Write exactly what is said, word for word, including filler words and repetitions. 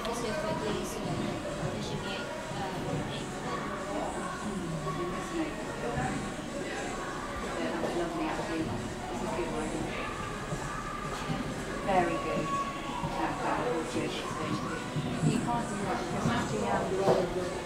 just go quickly, so there should be eight, uh, eight. Yeah, that'd be lovely actually. This is good writing. Very good. That, that, good. You can't do that because matching out